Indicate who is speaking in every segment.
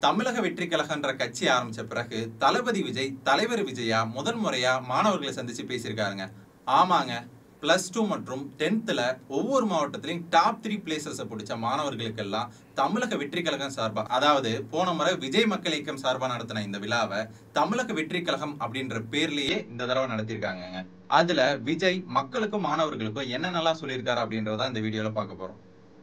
Speaker 1: தமிழக வெற்றி கழகன்ற கட்சி ஆரம்பிச்ச பிறகு தளபதி விஜய் தலைவர் விஜயா முதல் முறையா மாணவர்களை சந்திச்சு பேசியிருக்காருங்க. ஆமாங்க, +2 மற்றும் 10th ஒவ்வொரு மாவட்டத்திலையும் டாப் 3 பிளேசஸ் பிடிச்ச மாணவர்களுக்கெல்லாம் தமிழக வெற்றி கழகம் சார்பா, அதாவது போன முறை விஜய் மக்கள் இயக்கம் சார்பா நடத்தின இந்த விழாவை தமிழக வெற்றி கழகம் அப்படின்ற பேர்லயே இந்த தடவை நடத்திருக்காங்க. அதுல விஜய் மக்களுக்கும் மாணவர்களுக்கும் என்னென்னலாம் சொல்லியிருக்காரு அப்படின்றத இந்த வீடியோல பார்க்க போறோம்.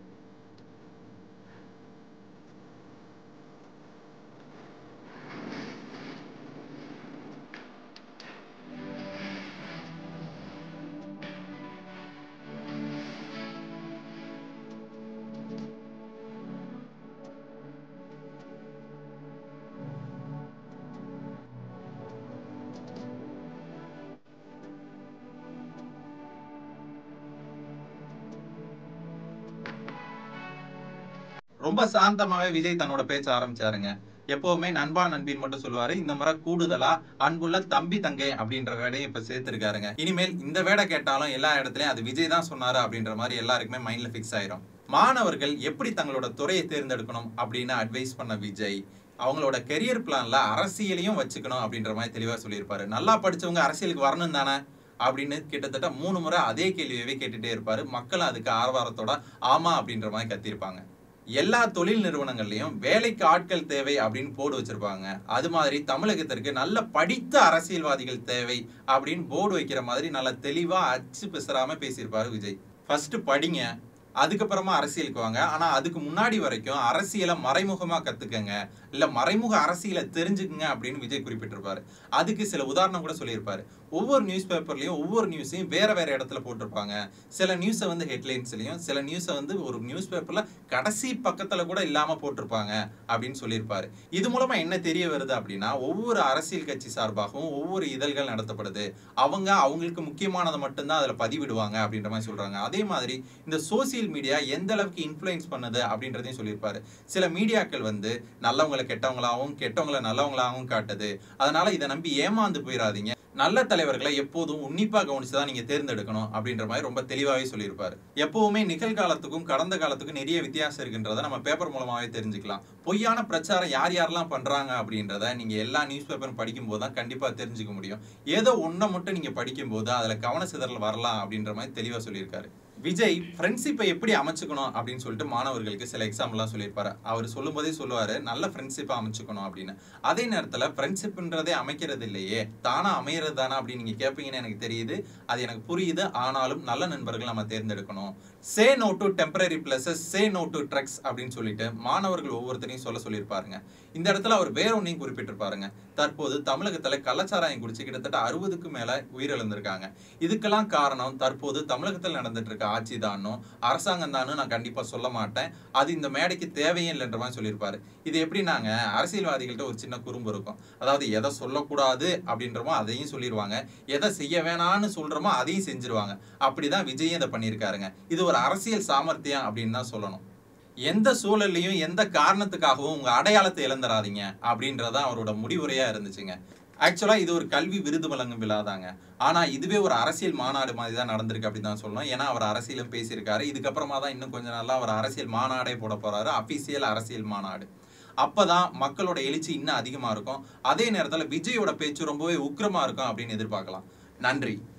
Speaker 1: ரொம்ப சாந்தமாவே விஜய் தன்னோட பேச்ச ஆரம்பிச்சாருங்க. எப்பவுமே நண்பா நண்பின்னு மட்டும் சொல்லுவாரு. இந்த முறை கூடுதலா அன்புள்ள தம்பி தங்கை அப்படின்ற வேடையும் இப்ப சேர்த்திருக்காருங்க. இனிமேல் இந்த வேடை கேட்டாலும் எல்லா இடத்துலயும் அது விஜய் தான் சொன்னாரு அப்படின்ற மாதிரி எல்லாருக்குமே மைண்ட்ல பிக்ஸ் ஆயிரும். மாணவர்கள் எப்படி தங்களோட துறையை தேர்ந்தெடுக்கணும் அப்படின்னு அட்வைஸ் பண்ண விஜய் அவங்களோட கெரியர் பிளான்ல அரசியலையும் வச்சுக்கணும் அப்படின்ற மாதிரி தெளிவா சொல்லியிருப்பாரு. நல்லா படிச்சவங்க அரசியலுக்கு வரணும் தானே அப்படின்னு கிட்டத்தட்ட 3 முறை அதே கேள்வியவே கேட்டுட்டே இருப்பாரு. மக்கள் அதுக்கு ஆரவாரத்தோட ஆமா அப்படின்ற மாதிரி கத்திருப்பாங்க. எல்லா தொழில் நிறுவனங்கள்லயும் வேலைக்கு ஆட்கள் தேவை அப்படின்னு போர்டு வச்சிருப்பாங்க. அது மாதிரி தமிழகத்திற்கு நல்ல படித்த அரசியல்வாதிகள் தேவை அப்படின்னு போர்டு வைக்கிற மாதிரி நல்ல தெளிவா அச்சு பிசறாம பேசியிருப்பாரு விஜய். ஃபர்ஸ்ட் படிங்க, அதுக்கப்புறமா அரசியலுக்கு வாங்க. ஆனா அதுக்கு முன்னாடி வரைக்கும் அரசியலை மறைமுகமா கத்துக்கங்க, இல்ல மறைமுக அரசியலை தெரிஞ்சுக்குங்க அப்படின்னு விஜய் குறிப்பிட்டிருப்பாரு. அதுக்கு சில உதாரணம் கூட சொல்லியிருப்பாரு. ஒவ்வொரு நியூஸ் பேப்பர்லயும் ஒவ்வொரு நியூஸையும் வேற வேற இடத்துல போட்டிருப்பாங்க. சில நியூஸை வந்து ஹெட்லைன்ஸ்லயும், சில நியூஸை வந்து ஒரு நியூஸ் பேப்பர்ல கடைசி பக்கத்துல கூட இல்லாம போட்டிருப்பாங்க அப்படின்னு சொல்லியிருப்பாரு. இது மூலமா என்ன தெரிய வருது அப்படின்னா, ஒவ்வொரு அரசியல் கட்சி சார்பாகவும் ஒவ்வொரு இதழ்கள் நடத்தப்படுது. அவங்களுக்கு முக்கியமானதை மட்டும்தான் அதுல பதிவிடுவாங்க அப்படின்ற மாதிரி சொல்றாங்க. அதே மாதிரி இந்த சோசியல் மீடியா எந்த அளவுக்கு இன்ஃப்ளூயன்ஸ் பண்ணுது அப்படின்றதையும் சொல்லியிருப்பாரு. சில மீடியாக்கள் வந்து நல்லவங்களை கெட்டவங்களாகவும் கெட்டவங்களை நல்லவங்களாகவும் காட்டுது. அதனால இதை நம்பி ஏமாந்து போயிடாதீங்க. நல்ல தலைவர்களை எப்போதும் உன்னிப்பா கவனிச்சுதான் நீங்க தேர்ந்தெடுக்கணும் அப்படின்ற மாதிரி ரொம்ப தெளிவாவே சொல்லியிருப்பாரு. எப்பவுமே நிகழ்காலத்துக்கும் கடந்த காலத்துக்கும் நிறைய வித்தியாசம் இருக்குன்றத நம்ம பேப்பர் மூலமாவே தெரிஞ்சுக்கலாம். பொய்யான பிரச்சாரம் யார் யாரெல்லாம் பண்றாங்க அப்படின்றத நீங்க எல்லா நியூஸ் பேப்பரும் படிக்கும் போது தான் கண்டிப்பா தெரிஞ்சுக்க முடியும். ஏதோ ஒன்றை மட்டும் நீங்க படிக்கும் போது அதுல கவன சிதறல் வரலாம் அப்படின்ற மாதிரி தெளிவா சொல்லியிருக்காரு. விஜய் ஃப்ரெண்ட்ஷிப்பை எப்படி அமைச்சுக்கணும் அப்படின்னு சொல்லிட்டு மாணவர்களுக்கு சில எக்ஸாம்பிள்லாம் சொல்லியிருப்பாரு. அவர் சொல்லும் போதே சொல்லுவாரு, நல்ல ஃப்ரெண்ட்ஷிப்பை அமைச்சுக்கணும் அப்படின்னு. அதே நேரத்தில் ஃப்ரெண்ட்ஷிப்ன்றதே அமைக்கிறது இல்லையே, தானா அமைகிறது தானே அப்படின்னு நீங்க கேட்பீங்கன்னு எனக்கு தெரியுது. அது எனக்கு புரியுது. ஆனாலும் நல்ல நண்பர்கள் நம்ம தேர்ந்தெடுக்கணும். Say no to temporary pleasures, say no to drugs அப்படின்னு சொல்லிட்டு மாணவர்கள் ஒவ்வொருத்தரையும் சொல்லியிருப்பாருங்க. இந்த இடத்துல அவர் வேற ஒன்னையும் குறிப்பிட்டிருப்பாருங்க. தற்போது தமிழகத்துல கள்ளச்சாராயம் குடிச்சு கிட்டத்தட்ட 60க்கும் மேல உயிரிழந்திருக்காங்க. இதுக்கெல்லாம் காரணம் தற்போது தமிழகத்தில் நடந்துட்டு இருக்க ஆட்சி தானும் அரசாங்கம் தானும் நான் கண்டிப்பா சொல்ல மாட்டேன். அது இந்த மேடைக்கு தேவையே இல்லைன்ற மாதிரி சொல்லியிருப்பாரு. இது எப்படின்னாங்க, அரசியல்வாதிகள்கிட்ட ஒரு சின்ன குறும்பு இருக்கும். அதாவது எதை சொல்லக்கூடாது அப்படின்றமோ அதையும் சொல்லிடுவாங்க, எதை செய்ய வேணான்னு சொல்றோமோ அதையும் செஞ்சிருவாங்க. அப்படிதான் விஜயும் இதை பண்ணியிருக்காருங்க. இது ஒரு அரசியல் சாமர்த்தியம் அப்படின்னு தான் சொல்லணும். எந்த சூழல்லையும் எந்த காரணத்துக்காகவும் உங்க அடையாளத்தை இழந்துடாதீங்க அப்படின்றதான் அவரோட முடிவுரையா இருந்துச்சுங்க. ஆக்சுவலா இது ஒரு கல்வி விருது வழங்கும் விழா தாங்க. ஆனா இதுவே ஒரு அரசியல் மாநாடு மாதிரி தான் நடந்திருக்கு அப்படின்னு தான் சொல்லணும். ஏன்னா அவர் அரசியலும் பேசியிருக்காரு. இதுக்கப்புறமா தான் இன்னும் கொஞ்சம் நாளா அவர் அரசியல் மாநாடே போட போறாரு. அபிஷியல் அரசியல் மாநாடு. அப்பதான் மக்களோட எழுச்சி இன்னும் அதிகமா இருக்கும். அதே நேரத்துல விஜயோட பேச்சு ரொம்பவே உக்கிரமா இருக்கும் அப்படின்னு எதிர்பார்க்கலாம். நன்றி.